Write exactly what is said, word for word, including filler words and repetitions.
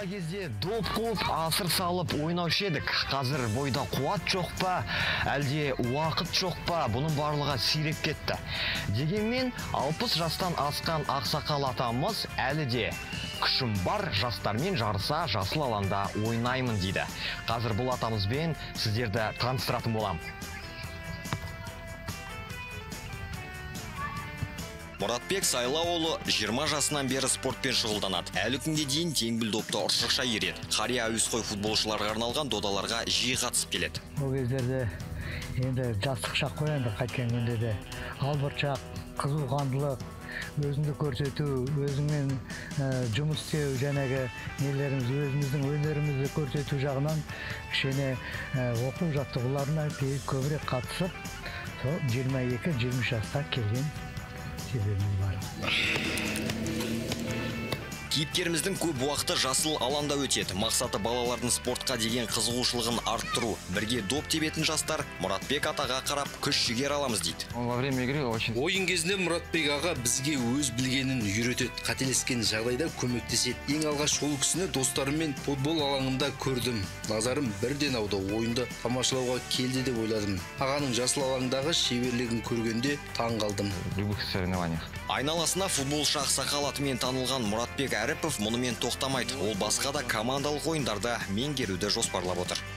Бала кезде доп қуып, асыр салып ойнаушы едік. Қазір бойда қуат жоқ па, әлде уақыт жоқ па, бұның барлығы сиреп кетті. Дегенмен, алпыс жастан асқан ақсақал атамыз әлі де күшім бар, жастармен жарыса жасыл алаңда ойнаймын дейді. Қазір бұл атамызбен сіздерді таныстыратын болам. Мұратбек Сайлауұлы жиырма жасынан бері спортпен шұғылданады. Әлі күнге дейін теңбіл допты ұршықша ереді. Қария әуесқой футболшыларға арналған додаларға жиі қатысып келеді. Ол кездерде енді жастық шақ қой, енді қайткен күнде де албыртшақ, қызуқандылық, өзіңді көрсету, өзіңмен жұмыс істеу, жәнегі нелеріміз, өзіміздің өнерімізді көрсету жағынан кішкене оқу жаттығуларына көбірек қатысып, жиырма екі жиырма үш жасқа келген. Кейіпкеріміздің көп уақыты жасыл алаңда өтеді. Мақсаты балалардың спортқа деген қызығушылығын арттыру. Бірге доп тебетін жастар Мұратбек атаға қарап күш жігер аламыз дейді. Во время игры очень. Ойын кезінде Мұратбек аға бізге өз білгенін үйретеді. Қателескен жағдайда көмектеседі. Ең алғаш ол кісіні достарыммен футбол алаңында көрдім. Назарым бірден ауды. Ойынды тамашалауға келді деп ойладым. Ағаның жасыл алаңдағы шеберлігін көргенде таң қалдым. Любых соревнованиях. Айналасына футболшы ақсақал атымен танылған Мұратбек Әріпов мұнымен тоқтамайды. Ол басқа да командалық ойындарды меңгеруді жоспарлап отыр.